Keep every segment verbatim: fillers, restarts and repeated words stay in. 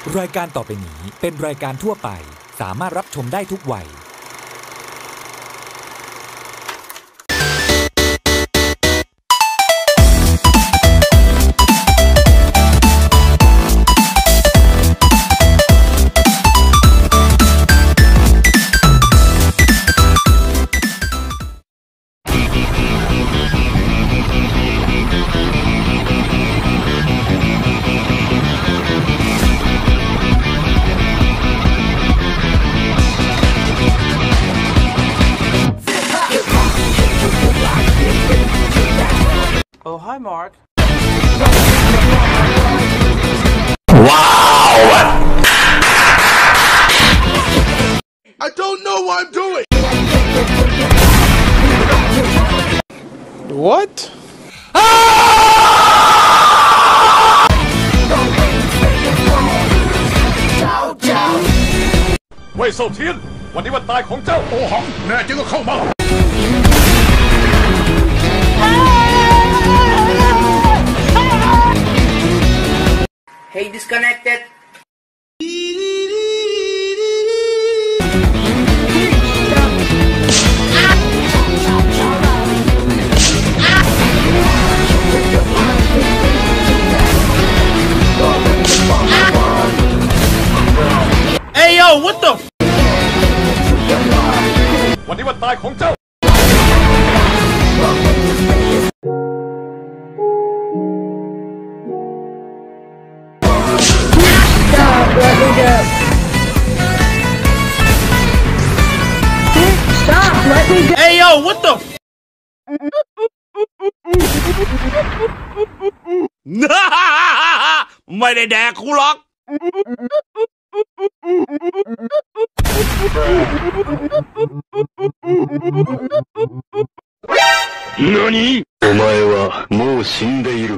รายการต่อไปนี้เป็นรายการทั่วไปสามารถรับชมได้ทุกวัย Oh, hi, Mark. Wow! I don't know what I'm doing! What? เว่ยเซาเทียนวันนี้วันตายของเจ้าโอหังแน่จริงก็เข้ามา Hey, disconnected. Hey, yo, what the? วันนี้วันตายของเจ้า Hey, yo, what the? ไม่ได้แดกกูหรอก何お前はもう死んでいる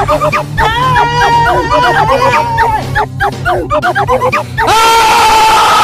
あ